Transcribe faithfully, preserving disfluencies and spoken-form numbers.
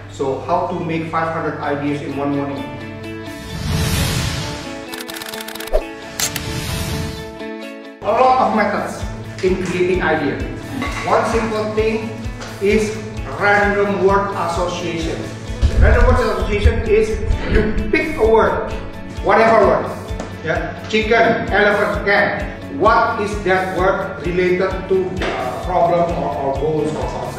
So how to make five hundred ideas in one morning? A lot of methods in creating ideas. One simple thing is random word association. Random word association is you pick a word, whatever word. Yeah, chicken, elephant, cat. What is that word related to uh, problem or, or goals or something?